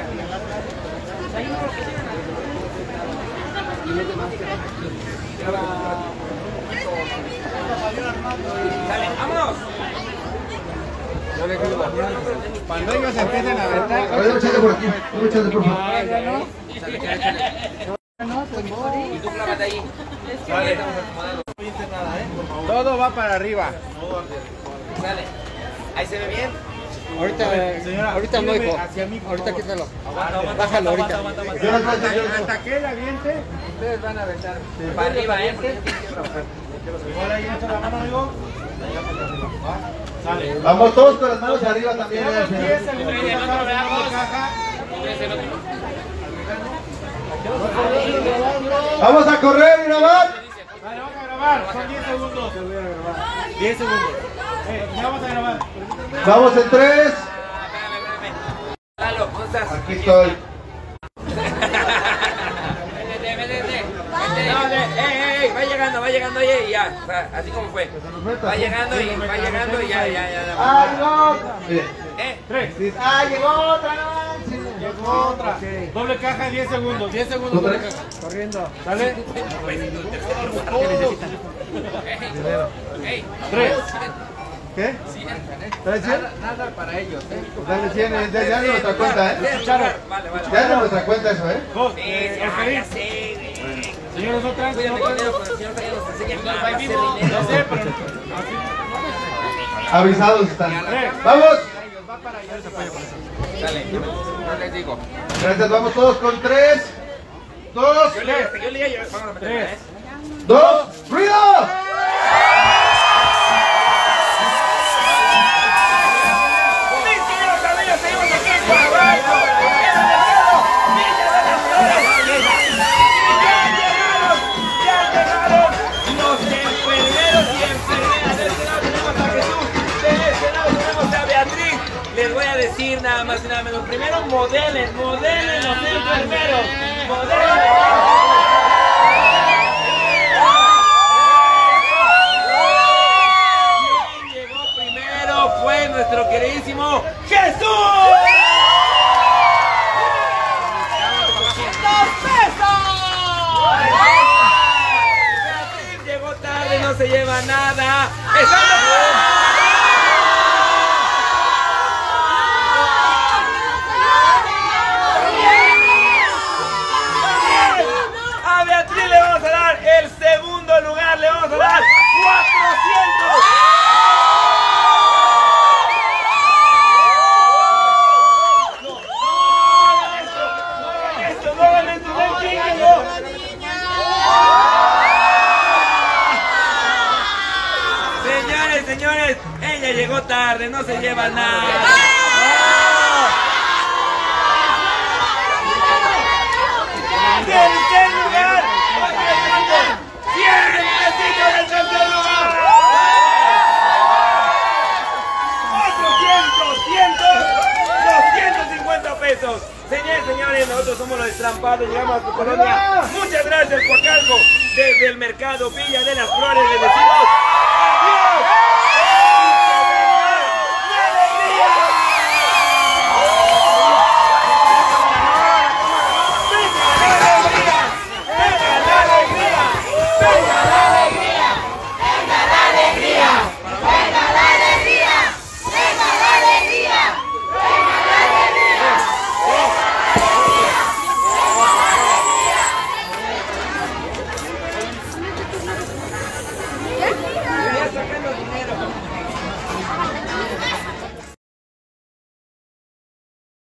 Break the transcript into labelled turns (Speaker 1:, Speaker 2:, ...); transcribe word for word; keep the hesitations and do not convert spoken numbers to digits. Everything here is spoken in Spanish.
Speaker 1: Dale, vámonos.
Speaker 2: Cuando ellos empiecen a aventar.
Speaker 3: A ver, échale por aquí. Échale por favor.
Speaker 1: Y tú clávate ahí.
Speaker 2: Vale. Todo va para arriba.
Speaker 1: Sale. Ahí se ve bien.
Speaker 4: Ahorita,
Speaker 2: Señora,
Speaker 4: ahorita no, hijo.
Speaker 2: hacia mí, por
Speaker 4: Ahorita
Speaker 2: favor.
Speaker 4: quítalo.
Speaker 1: Aguanta, aguanta,
Speaker 4: Bájalo
Speaker 1: aguanta,
Speaker 4: ahorita.
Speaker 1: aguanta,
Speaker 3: Yo
Speaker 1: aguanta.
Speaker 3: las voy a hacer, yo
Speaker 2: Hasta que él aviente, ustedes van a aventar.
Speaker 1: Para arriba, eh. porque yo quiero trabajar.
Speaker 2: Igual ahí echa la mano, amigo. Sale.
Speaker 3: Vamos todos con las manos arriba también.
Speaker 2: Tenemos
Speaker 3: eh,
Speaker 2: diez
Speaker 3: señor.
Speaker 2: segundos
Speaker 1: El otro
Speaker 2: para
Speaker 1: veamos.
Speaker 2: la caja.
Speaker 3: Vamos a correr y grabar.
Speaker 2: Vale, vamos a grabar. Son diez segundos. Te voy a grabar. diez segundos. Eh, ya vamos a grabar.
Speaker 3: Vamos en tres.
Speaker 1: Lalo, ¿cómo estás?
Speaker 3: Aquí estoy.
Speaker 1: Vete, vete, vete. No, de, ey, ey, va llegando, va llegando, oye, y ya. Va, así como fue. Va llegando y va llegando y ya, ya, ya.
Speaker 3: ¡Ah, llegó! Mire.
Speaker 1: Eh,
Speaker 2: Tres.
Speaker 3: ¡Ah, llegó otra!
Speaker 2: Llegó otra. Doble caja, diez segundos. diez segundos. Doble caja. Corriendo. ¿Sale?
Speaker 1: ey,
Speaker 2: Tres. ¿Qué?
Speaker 3: ¿Traes cien?
Speaker 2: Nada para ellos, ¿eh?
Speaker 3: Pues dale cien, eh, ya ya es nuestra cuenta, ¿eh?
Speaker 1: Vale, vale, vale.
Speaker 3: Ya es de nuestra cuenta eso, ¿eh?
Speaker 2: Dos.
Speaker 1: Sí,
Speaker 2: Eh,
Speaker 1: ya,
Speaker 2: ok.
Speaker 1: ya sé, güey.
Speaker 2: Señores, otra.
Speaker 1: Cuídate,
Speaker 2: No,
Speaker 1: dinero, pero el señor Javier nos enseña cómo hacer
Speaker 2: no
Speaker 1: dinero.
Speaker 2: sé, pero
Speaker 3: Avisados están.
Speaker 2: Tres.
Speaker 3: ¡Vamos!
Speaker 1: Dale, no les digo.
Speaker 3: Gracias, vamos todos con tres, dos,
Speaker 1: Yo le yo le yo, vamos a meter,
Speaker 2: Tres.
Speaker 1: ¿eh?
Speaker 3: dos, ¡ruido!
Speaker 1: Mis queridos amigos, seguimos aquí en Guanajuato, en el mercado Villa de las Flores. Y ya llegaron, ya llegaron los enfermeros y enfermeras. De este lado tenemos a Jesús, de este lado tenemos a Beatriz. Les voy a decir nada más y nada menos. Primero modelen, modelen los enfermeros. Modelen. Quien llegó primero fue nuestro queridísimo Jesús. ¡Dos pesos! Beatriz llegó tarde, no se lleva nada. A Beatriz le vamos a dar el segundo lugar, le vamos a dar cuatrocientos. Esto, no hagan esto, no hagan esto. Señores, señores, ella llegó tarde, no se lleva nada. ¡Tercer lugar! ¡cien pesitos del tercer lugar! ¡cuatrocientos, doscientos, doscientos cincuenta pesos! Señores, señores, nosotros somos los destrampados, llegamos a tu colonia. Muchas gracias, Coacalco, desde el mercado Villa de las Flores, les decimos